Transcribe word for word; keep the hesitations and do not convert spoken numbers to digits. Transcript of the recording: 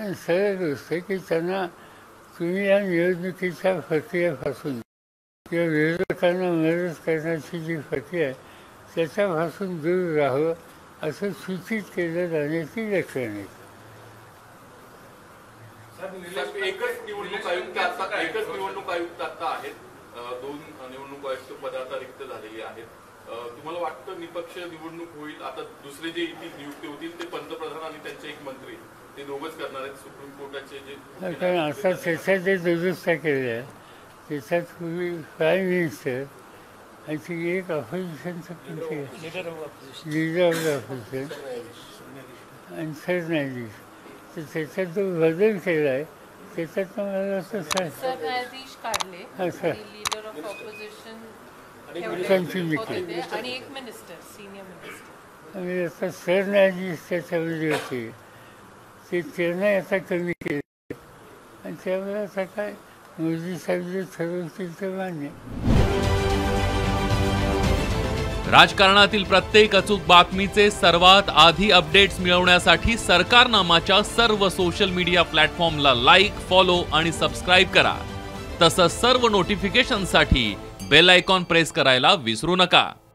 सरळ गोष्ट आहे की त्यांना तुम्ही या निवडणुकीच्या प्रक्रियेपासून किंवा विरोधकांना मदत करण्याची जी प्रक्रिया आहे त्याच्यापासून दूर राहावं असं सूचित केलं जाण्याची लक्षणं आहेत. एकच निवडणूक आयुक्त आता एकच निवडणूक आयुक्त आता आहेत, दोन निवडणूक आयुक्त पद आता रिक्त झालेली आहेत. तुम्हाला वाटतं निपक्ष निवडणूक होईल? आता दुसरे जे नियुक्ती होतील ते पंतप्रधान आणि त्यांचे एक मंत्री ते दोघंच करणार आहेत. सुप्रीम कोर्टाचे जे कारण आता त्याच्यात जे दुरुस्त्या केल्या त्याच्यात पूर्वी प्राईम मिनिस्टर आणि एक ऑपोजिशनचं कोणते लिडर ऑफ द ऑपोजिशन आणि सरन्यायाधीश, तर त्याच्यात जो बदल केला आहे त्याच्यात मला असं सरन्यायाधीश काढले असं लीडर ऑफ ऑपोजिशन कंटिन्यू केलं आणि एक मिनिस्टर सिनियर मिनिस्टर आणि आता सरन्यायाधीश त्याच्यामध्ये होते ते त्यांना आता कमी केले आणि त्यामुळे आता काय मोदी साहेब जे ठरवतील ते मान्य. राजकारणातील प्रत्येक अचूक बातमीचे सर्वात आधी अपडेट्स मिळवण्यासाठी सरकारनामाच्या सर्व सोशल मीडिया प्लॅटफॉर्मला लाईक, फॉलो आणि सबस्क्राईब करा. तसंच सर्व नोटिफिकेशनसाठी बेल आयकॉन प्रेस करायला विसरू नका.